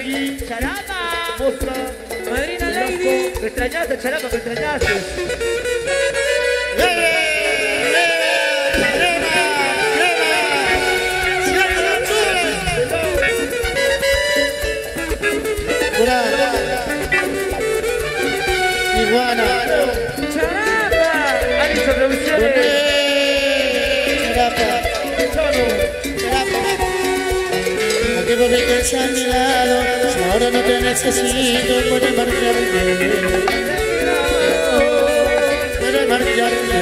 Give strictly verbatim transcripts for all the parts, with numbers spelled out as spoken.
Charapa. Mostra. Madrina Lady. Me extrañaste, Charapa, me extrañaste. Iguana. Charapa. Alice Producciones. Charapa. Charapa. Aquí por mi casa a mi lado. Si ahora no te necesito, puedes marcharte. Puedes marcharte.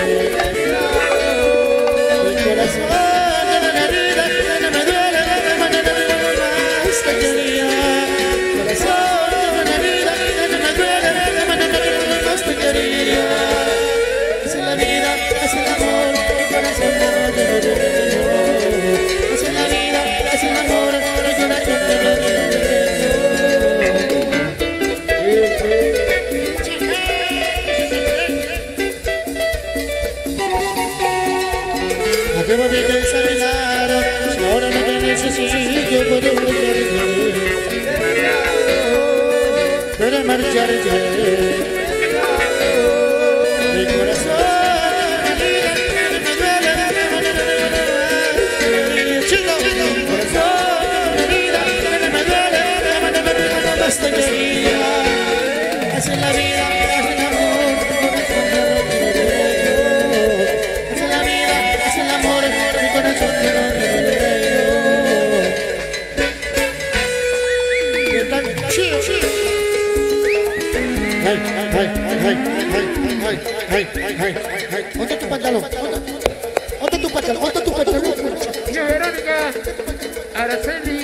Mi corazón de la vida no me duele de la manera que más te quería. Corazón de la vida no me duele de la manera que más te quería. Es la vida, es el amor, mi corazón no te duele. Es la vida, es el amor, mi corazón no te duele. Aquí voy a pensar en lado, si ahora no te necesito, puedo marcharte. Puedo marcharte. Mi corazón de la vida no me duele de la manera que más. Chico, mi corazón de la vida no me duele de la manera que más te quería. Así es la vida, es el amor, mi corazón no te duele. Es la vida, es el amor, mi corazón no te duele. ¿Qué tal? Chido, chido. Ay, ay, ay, ay, ay, ay, ay, ay, ay. ¿Dónde tu pantalón? ¿Dónde tu pantalón? ¿Dónde tu pantalón? Tía Verónica. Araceli.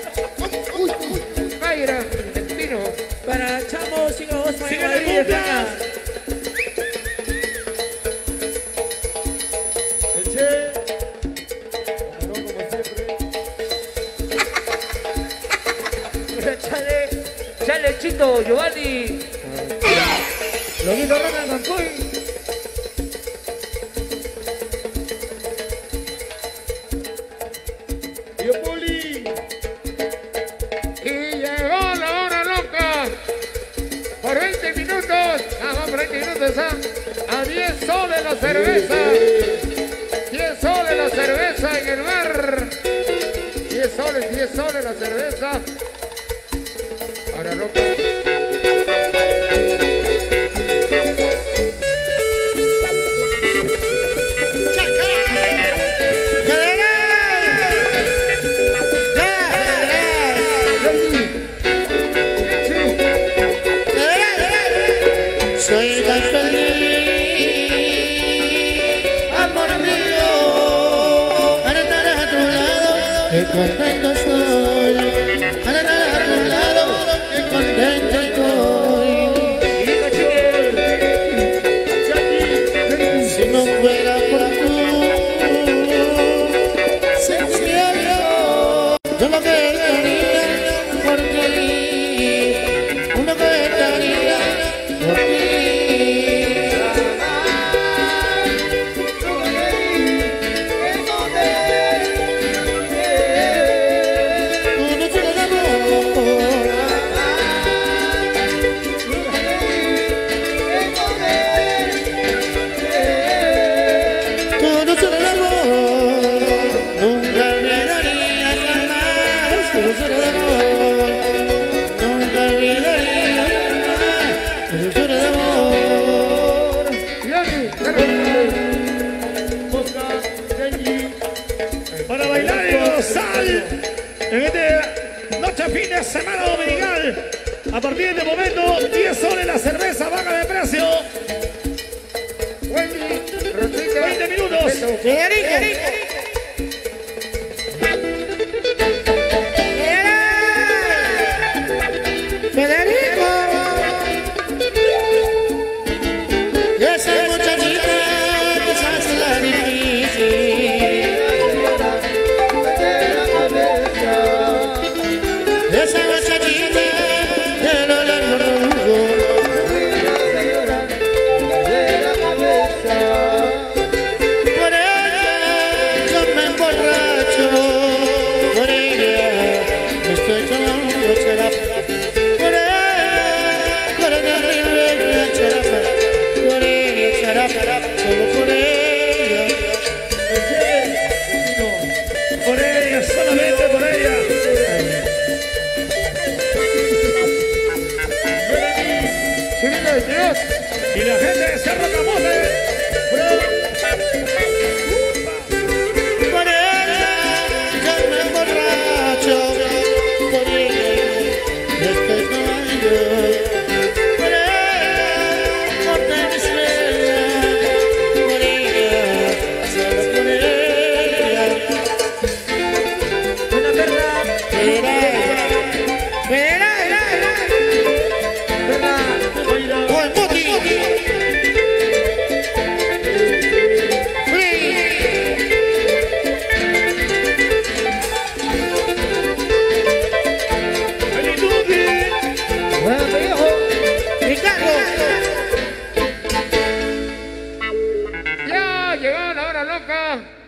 Mayra. Espino. Para Chamo, siga vos, Sigue María la Madrid, cumbia. venga. El Che. Camarón, como siempre. Chale. Chale, Chito, Giovanni. Loguito Ronald Mancoy. Tío Poli. Y llegó la hora loca. Por veinte minutos. Ah, vamos por veinte minutos. Ah. A diez soles la cerveza. diez soles la cerveza en el bar. diez soles, diez soles la cerveza. Ahora loca. Soy tan feliz, amor mío, para estar a tu lado, qué contento estoy. Para estar a tu lado, qué contento estoy. Si no fuera por tú, sería yo, yo lo que daría por ti, uno que daría por ti. Para bailar y gozar en esta noche fin de semana dominical. A partir de este momento, diez soles la cerveza, baja de precio. veinte minutos. Federico, y esa muchachita que se hace la difícil. Esa muchachita que no le robo. Por ella loca.